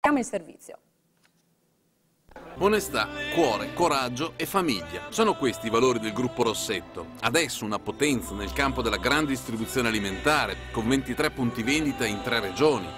Siamo in servizio. Onestà, cuore, coraggio e famiglia. Sono questi i valori del gruppo Rossetto. Adesso una potenza nel campo della grande distribuzione alimentare, con 23 punti vendita in 3 regioni,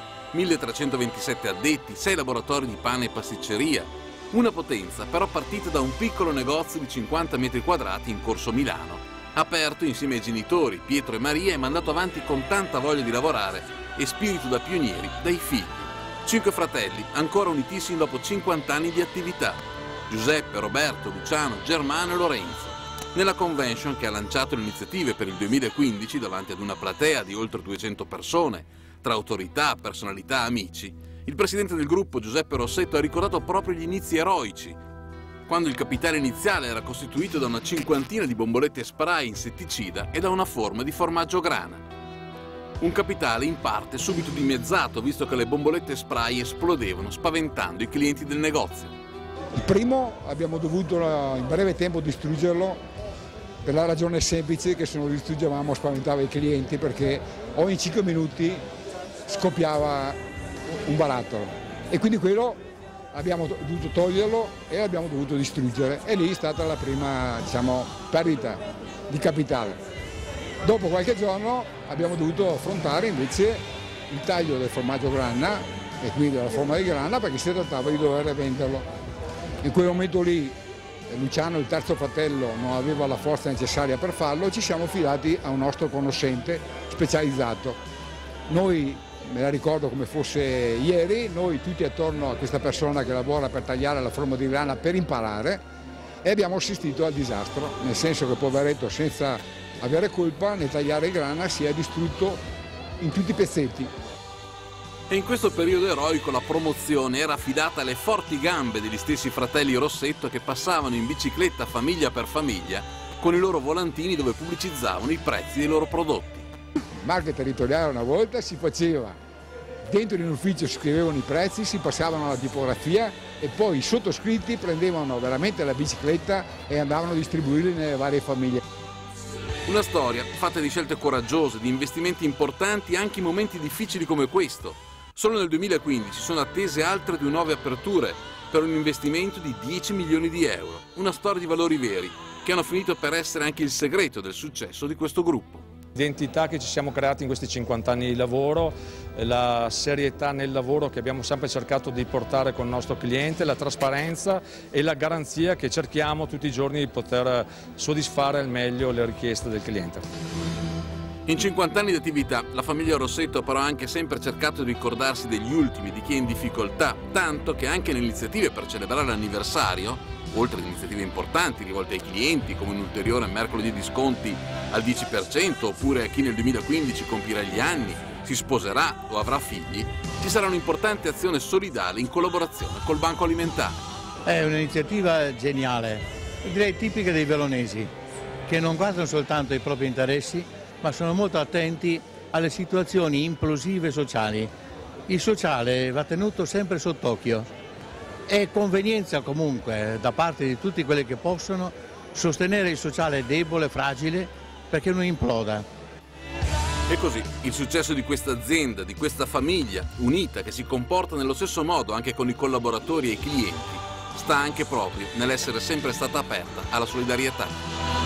1327 addetti, 6 laboratori di pane e pasticceria. Una potenza però partita da un piccolo negozio di 50 metri quadrati in Corso Milano. Aperto insieme ai genitori, Pietro e Maria, e mandato avanti con tanta voglia di lavorare e spirito da pionieri dai figli. 5 fratelli, ancora unitissimi dopo 50 anni di attività. Giuseppe, Roberto, Luciano, Germano e Lorenzo. Nella convention che ha lanciato le iniziative per il 2015 davanti ad una platea di oltre 200 persone, tra autorità, personalità, amici, il presidente del gruppo Giuseppe Rossetto ha ricordato proprio gli inizi eroici, quando il capitale iniziale era costituito da una cinquantina di bombolette spray insetticida e da una forma di formaggio grana. Un capitale in parte subito dimezzato, visto che le bombolette spray esplodevano, spaventando i clienti del negozio. Il primo abbiamo dovuto in breve tempo distruggerlo per la ragione semplice che se non lo distruggevamo spaventava i clienti, perché ogni 5 minuti scoppiava un barattolo e quindi quello abbiamo dovuto toglierlo e l'abbiamo dovuto distruggere, e lì è stata la prima, diciamo, perdita di capitale. Dopo qualche giorno abbiamo dovuto affrontare invece il taglio del formaggio grana e quindi della forma di grana, perché si trattava di dover venderlo. In quel momento lì Luciano, il terzo fratello, non aveva la forza necessaria per farlo e ci siamo affidati a un nostro conoscente specializzato. Noi, me la ricordo come fosse ieri, noi tutti attorno a questa persona che lavora per tagliare la forma di grana per imparare, e abbiamo assistito al disastro, nel senso che poveretto, senza avere colpa nel tagliare grana, si è distrutto in tutti i pezzetti. E in questo periodo eroico la promozione era affidata alle forti gambe degli stessi fratelli Rossetto, che passavano in bicicletta famiglia per famiglia con i loro volantini dove pubblicizzavano i prezzi dei loro prodotti. Il marchio territoriale una volta si faceva, dentro in un ufficio si scrivevano i prezzi, si passavano alla tipografia e poi i sottoscritti prendevano veramente la bicicletta e andavano a distribuirli nelle varie famiglie. Una storia fatta di scelte coraggiose, di investimenti importanti anche in momenti difficili come questo. Solo nel 2015 sono attese altre 2 nuove aperture per un investimento di 10 milioni di euro. Una storia di valori veri che hanno finito per essere anche il segreto del successo di questo gruppo. L'identità che ci siamo creati in questi 50 anni di lavoro, la serietà nel lavoro che abbiamo sempre cercato di portare con il nostro cliente, la trasparenza e la garanzia che cerchiamo tutti i giorni di poter soddisfare al meglio le richieste del cliente. In 50 anni di attività la famiglia Rossetto però ha anche sempre cercato di ricordarsi degli ultimi, di chi è in difficoltà, tanto che anche nelle iniziative per celebrare l'anniversario, oltre ad iniziative importanti rivolte ai clienti come un ulteriore mercoledì di sconti al 10%, oppure a chi nel 2015 compirà gli anni, si sposerà o avrà figli, ci sarà un'importante azione solidale in collaborazione col Banco Alimentare. È un'iniziativa geniale, direi tipica dei veronesi, che non guardano soltanto ai propri interessi, ma sono molto attenti alle situazioni implosive sociali. Il sociale va tenuto sempre sott'occhio. È convenienza comunque da parte di tutti quelli che possono sostenere il sociale debole, fragile, perché non imploda. E così il successo di questa azienda, di questa famiglia unita che si comporta nello stesso modo anche con i collaboratori e i clienti, sta anche proprio nell'essere sempre stata aperta alla solidarietà.